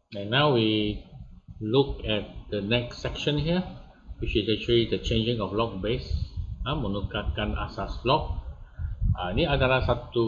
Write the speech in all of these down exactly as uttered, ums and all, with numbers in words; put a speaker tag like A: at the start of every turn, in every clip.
A: And now we look at the next section here, which is actually the changing of log base, ha, menukarkan asas log. Ha, ini adalah satu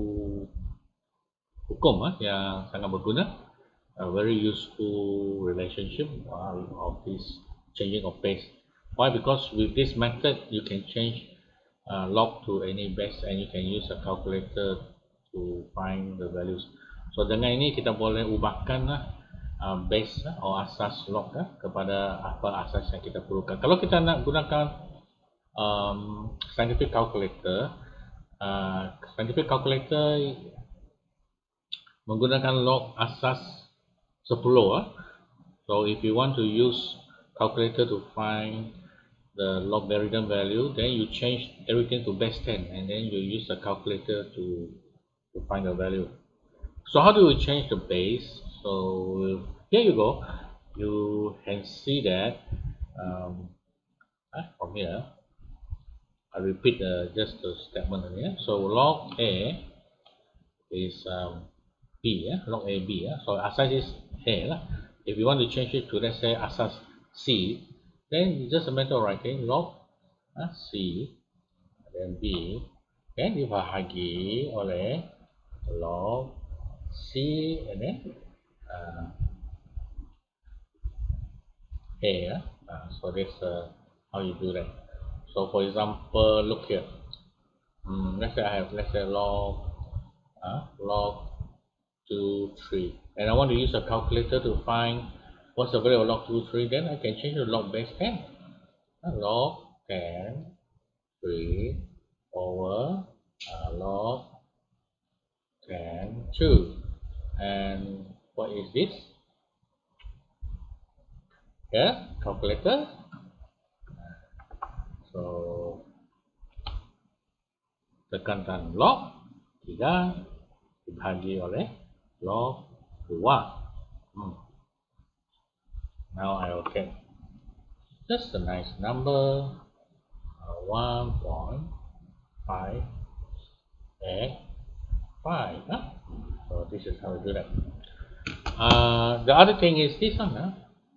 A: hukum ha, yang sangat berguna, a very useful relationship uh, of this changing of base. Why? Because with this method you can change uh, log to any base and you can use a calculator to find the values. So dengan ini kita boleh ubahkan uh, base uh, atau asas log uh, kepada apa asas yang kita perlukan. Kalau kita nak gunakan um, scientific calculator, uh, scientific calculator menggunakan log asas sepuluh. Uh. So if you want to use calculator to find the logarithm value, then you change everything to base ten and then you use the calculator to, to find the value. So how do we change the base? So here you go. You can see that um, from here, I repeat uh, just the statement here. So log A is um, B, yeah? Log A B. Yeah? So asas is A. Lah. If you want to change it to, let's say, asas C, then it's just a matter of writing log uh, C dan B, kan dibahagi oleh log C and then uh, A. Yeah? Uh, so that's uh, how you do that. So for example, look here. Um, let's say I have let's say log uh, log two, three, and I want to use a calculator to find what's the value of log two, three, then I can change to log base ten. Uh, log ten, three over uh, log ten, two. And what is this? Yeah, calculator. So, tekankan log tiga dibagi oleh log dua. Hmm. Now I will get just a nice number, uh, one point five eight five. Huh? So this is how we do that. Uh, the other thing is this one. Huh?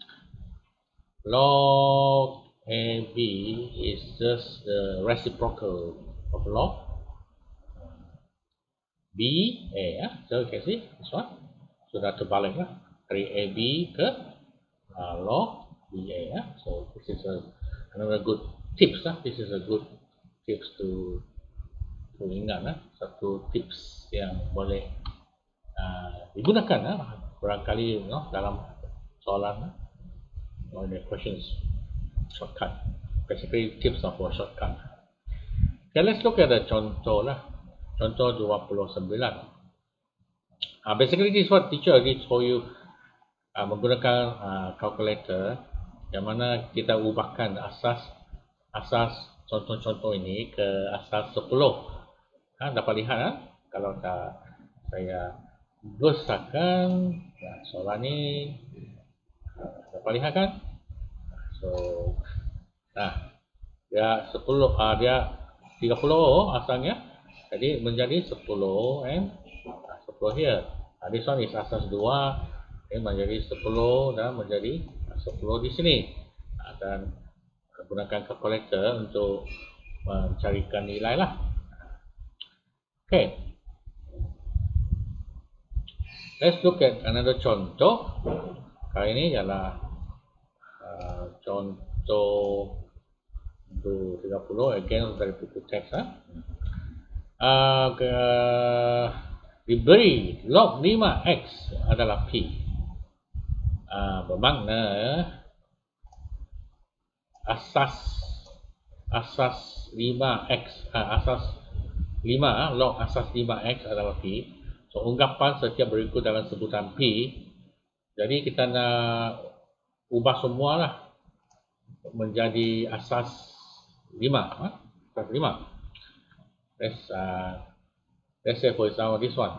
A: Log A B is just the reciprocal of log B A. Yeah? So you can see this one. Sudah terbalik lah. Dari A B ke uh, log B A. Yeah? So this is a, another good tips. Lah. This is a good tips to to ingat lah. Satu tips yang boleh uh, digunakan lah. Barangkali you know, dalam soalan lah. Or the questions shortcut. Basically tips are for shortcut. Okay, let's look at the contoh lah. Contoh dua puluh sembilan. Uh, basically this is what teacher already told you, uh, menggunakan uh, calculator yang mana kita ubahkan asas asas contoh-contoh ini ke asas sepuluh. Ha, dapat lihat ha? Kalau tak, saya besarkan ya, soalan ini uh, dapat lihat kan? So, nah, dia sepuluh, uh, dia tiga puluh asalnya, jadi menjadi sepuluh and uh, sepuluh here. Uh, this one is asas dua, ini menjadi sepuluh dan menjadi sepuluh di sini. Uh, dan gunakan calculator untuk mencarikan nilai lah. Okay, let's look at another contoh. Kali ini ialah uh, contoh tiga puluh, again dari buku teks. Ha? Uh, ke, diberi log lima X adalah P. Uh, bermakna asas asas lima X, uh, asas lima, log asas lima X adalah P. So, ungkapan setiap berikut dalam sebutan P. Jadi, kita nak ubah semua lah menjadi asas lima. Huh? Asas lima. Let's, uh, let's say for example this one.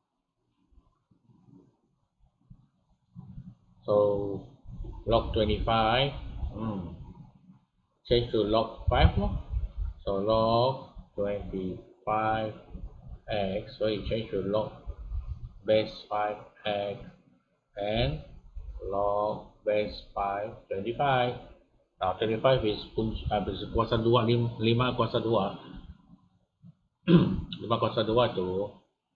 A: So, log twenty-five. Hmm. Change to log five. No? So, log twenty-five X. So, you change to log base five X and
B: log base five, twenty-five. Now twenty-five is punca, uh, kuasa dua, lima kuasa dua. lima kuasa dua tu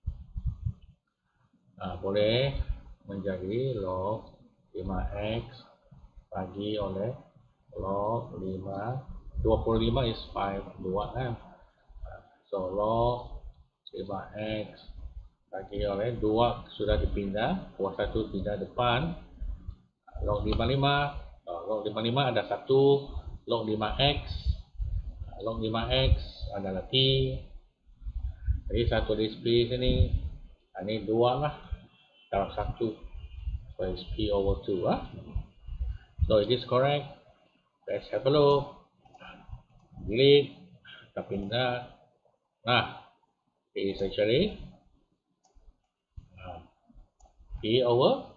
B: uh, boleh menjadi log lima x bagi oleh log lima, dua puluh lima is five, dua kan. So log lima x bagi oleh dua sudah dipindah, kuasa satu pindah depan, log lima puluh lima, log lima puluh lima ada satu, log lima x, log lima x adalah t, jadi satu di sini, ini dua lah, dalam satu, so it's p over two. Huh? So it is correct. Let's have a look. Delete, kita pindah. Nah, it is actually uh, P over,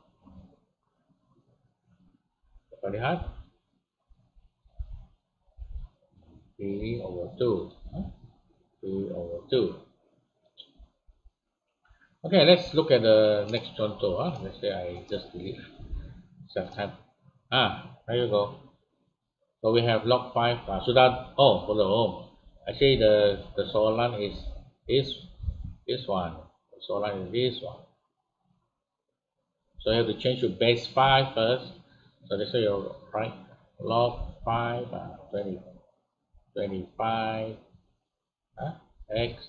B: kita lihat P over two, huh? P over two. Okay, let's look at the next contour. Huh? Let's say I just delete self type. Ah, there you go. So we have log five. Uh, sudah. Oh, belum. Actually, the the soalan is is this one. The soalan is this one. So you have to change to base five first. So this is your right log five, uh, twenty, twenty-five, uh, x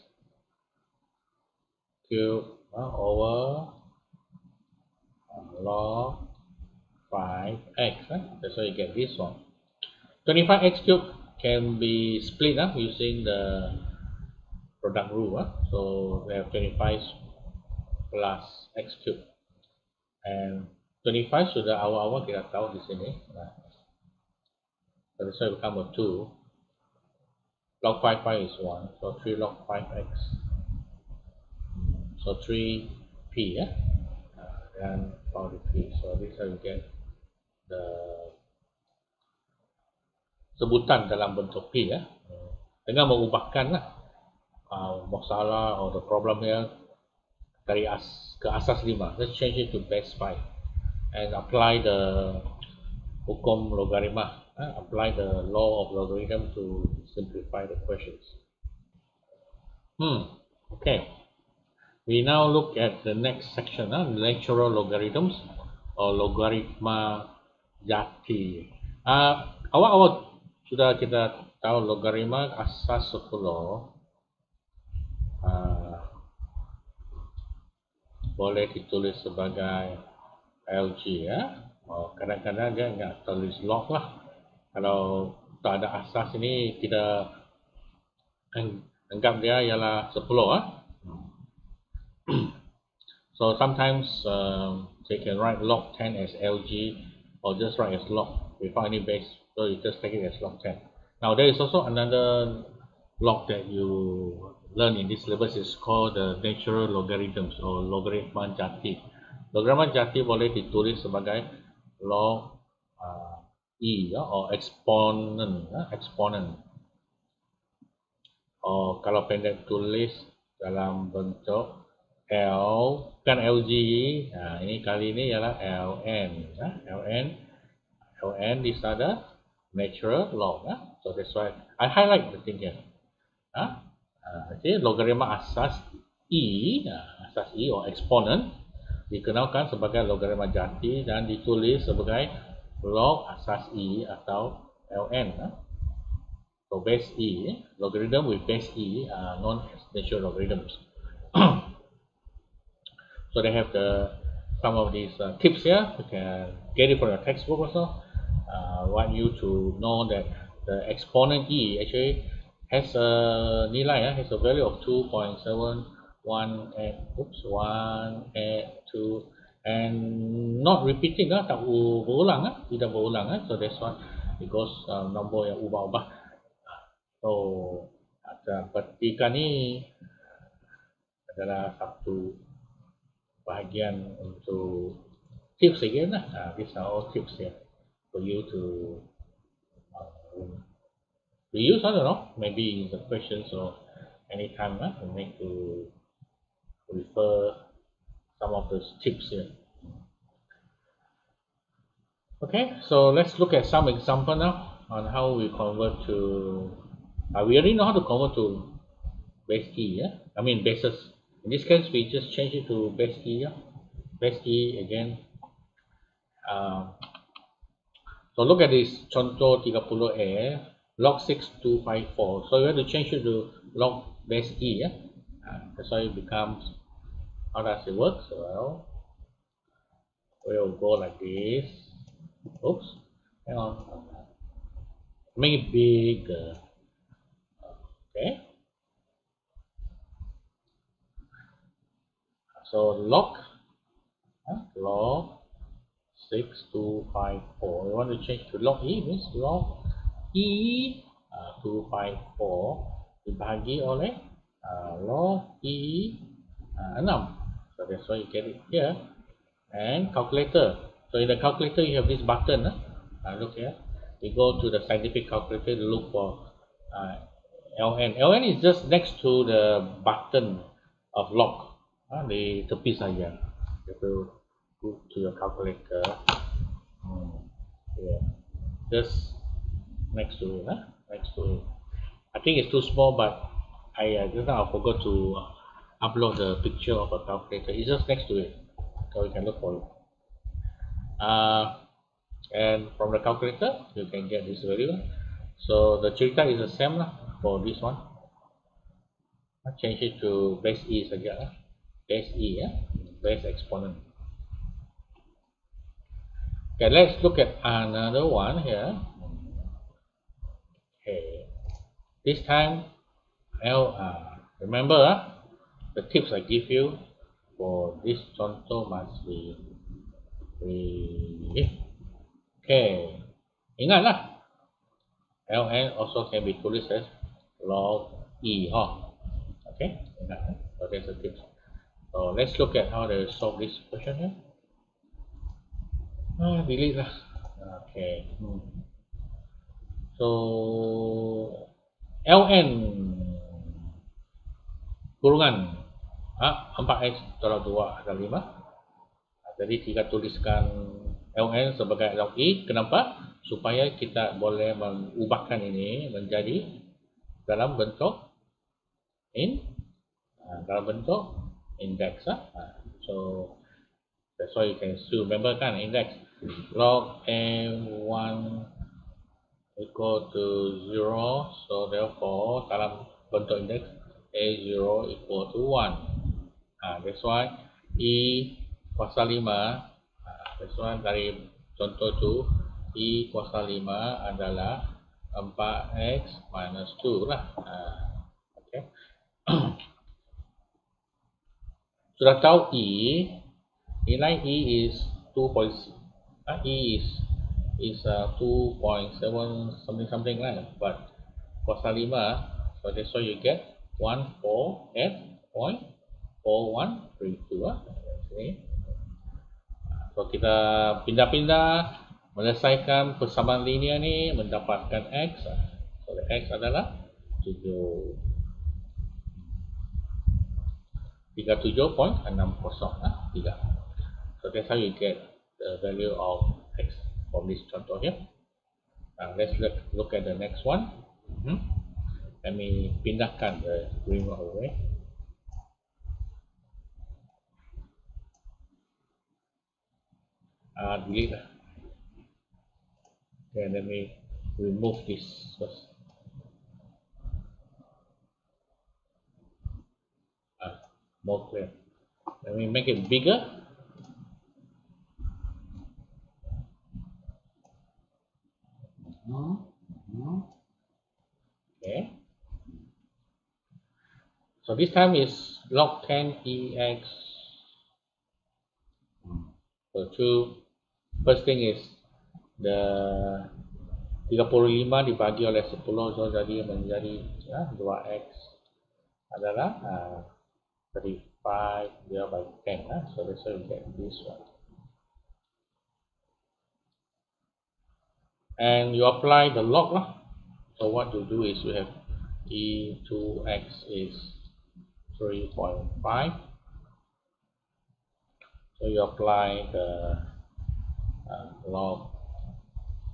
B: cube uh, over uh, log five x. Uh, that's how you get this one. twenty-five x cube can be split up uh, using the product rule. Uh. So we have twenty-five plus x cube, and twenty-five sudah awal-awal kita tahu di sini. Nah, so this will become a two. Log five five is one, so three log five x. So three p, ya, uh, dan power p. So this how you get the sebutan dalam bentuk p, ya, dengan mengubahkan lah uh, masalah or the problem here dari as ke asas lima. Let's change it to base five and apply the hukum logaritma. Uh, apply the law of logarithm to simplify the questions. Hmm. Okay. We now look at the next section, uh, natural logarithms or logaritma jati. Uh, awal-awal sudah kita tahu logaritma asas sepuluh uh, boleh ditulis sebagai L G, ya. Oh, kadang-kadang dia nggak tulis log lah. Kalau tak ada asas ini, kita anggap dia ialah sepuluh. Ah. So sometimes um, they can write log ten as L G or just write as log without any base. So you just take it as log ten. Now there is also another log that you learn in this syllabus is called the natural logarithms or logaritma jati. Logaritma jati boleh ditulis sebagai log uh, e, ya, or exponent, ya, exponent. Oh, kalau pendek tulis dalam bentuk L, kan L G, nah ini kali ini ialah Ln, ya, Ln, Ln these are the natural log, ya. So that's why I highlight the thing here. Huh? Uh, okay, logaritma asas E, uh, asas E or exponent dikenalkan sebagai logaritma jati dan ditulis sebagai log asas E atau Ln. Uh. So base E, logarithm with base E are known as natural logarithms. So they have the some of these uh, tips here. You can get it from your textbook also. I uh, want you to know that the exponent E actually has a nilai, uh, has a value of two point seven one eight, oops, one eight two, and not repeating, uh, tak berulang, uh, tidak berulang, uh, so that's why because uh, nombor yang ubah-ubah. So petikan ni adalah satu bahagian untuk tips again lah. Uh, these are all tips here for you to uh, to use. I don't know, maybe in the questions or anytime uh, you need to refer some of those tips here.
A: Okay, so let's look at some example now on how we convert to, uh, we already know how to convert to base E, yeah? I mean bases. In this case, we just change it to base E, yeah? Base E again. Um, so look at this, contoh tiga puluh A, log six two five four. So we have to change it to log base E, yeah? Uh, that's why it becomes, how does it work? So well, we'll go like this. Oops, hang on. Make it bigger. Okay. So log, uh, log six two five four. We want to change to log E, means log E uh, two five four dibagi oleh uh, log E uh, enam. So that's why you get it here. And calculator. So in the calculator you have this button. Uh, uh, look here. We go to the scientific calculator to look for uh, L N. L N is just next to the button of log. Uh, di tepi saja. You have to go to your calculator. Hmm. Yeah. Just next to it. Huh? Next to it. I think it's too small, but I uh, just now I forgot to uh, upload the picture of a calculator. It's just next to it, so we can look for it. Uh, and from the calculator, you can get this value. So the cerita is the same lah for this one. I change it to base E saja lah. Base E, yeah, base exponent. Okay, let's look at another one here. Okay, this time L. Uh, remember uh, the tips I give you for this contoh must be, be okay. Ingatlah, Ln also can be tulis as log E. Huh? Okay, ingat. So that's the tips. So let's look at how to solve this question here. Ah, delete lah. Okay. Hmm. So Ln kurungan ah, empat X tolak dua adalah lima. Jadi kita tuliskan Ln sebagai log E. Kenapa? Supaya kita boleh mengubahkan ini menjadi dalam bentuk in dalam bentuk index. So that's why you can still remember kan index log A one equal to zero. So therefore dalam bentuk index A zero equal to one. That's why E kuasa lima. That's why dari contoh tu E kuasa lima adalah empat X minus dua lah. Okay. Sudah tahu E, nilai E is two point uh, E is is uh, two point seven something something lah, but kuasa lima, so that's why you get one four F point four one three two lah. So kita pindah-pindah menyelesaikan persamaan linear ni mendapatkan X. So the X adalah tujuh tiga puluh tujuh titik enam kosong tiga. So that's how you get the value of X from this contoh here. Now let's look, look at the next one. Mm-hmm. Let me pindahkan the green one away. Uh, delete lah. Okay, let me remove this first. Uh, more clear. Let me make it bigger. Okay. So this time is log ten E X. So two, first thing is the tiga puluh lima dibagi oleh sepuluh, so jadi menjadi ya, dua X adalah uh, thirty-five divided by ten. Uh, so let's say we get this one. And you apply the log lah. So what you do is you have E two X is three point five. So you apply the uh, log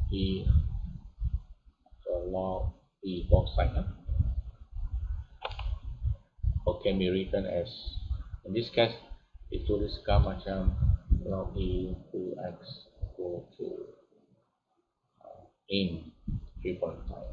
A: E, so log E both sides, huh? or can be written as, in this case, dituliskan macam log E two X equal to uh, in three point five.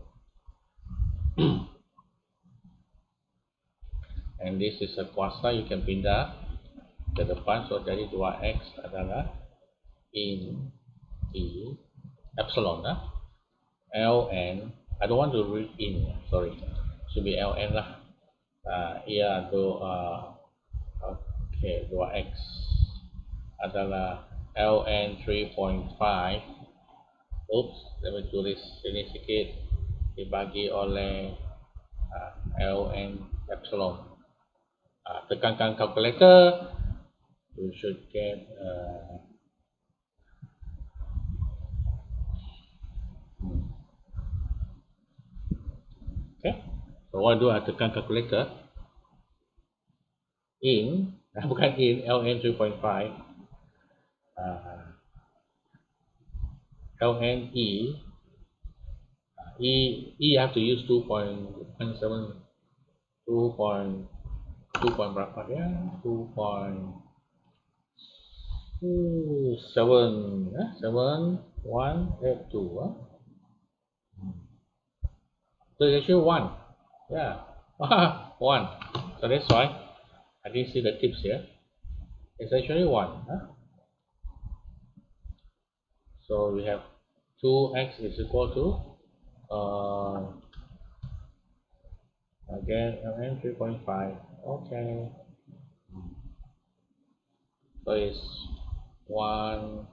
A: And this is a kuasa, you can pindah ke depan, so jadi dua X adalah in E epsilon, huh? ln, I don't want to read in, sorry, should be ln lah. Uh, ia tu uh, okay, dua X adalah ln three point five. Oops, let me tulis sini sikit, dibagi oleh uh, ln epsilon. Uh, tekankan calculator, you should get uh, hmm. Okay, so what do I tekan calculator? In, bukan in, ln three point five, uh, ln E, uh, E, E have to use two point one seven, two point two point berapa ya? two point seven, eh? seven one eight two, huh? So it's actually one, yeah, one. So that's why I didn't see the tips here. It's actually one, huh? So we have two X is equal to uh, again ln three point five. Okay, so it's one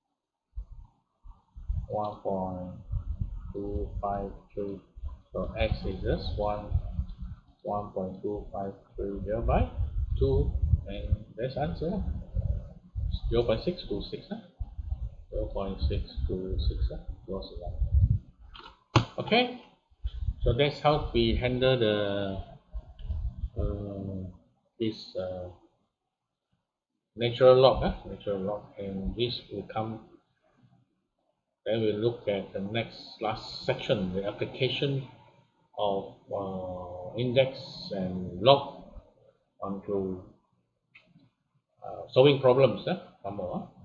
A: one point two five three. So X is just one one point two five three divided by two, and that's answer zero point six two six, huh? zero point six two six, huh? Okay, so that's how we handle the uh, this uh, natural log, huh? natural log, and this will come. Then we look at the next last section, the application of uh, index and log onto uh, solving problems, huh? Some more, huh?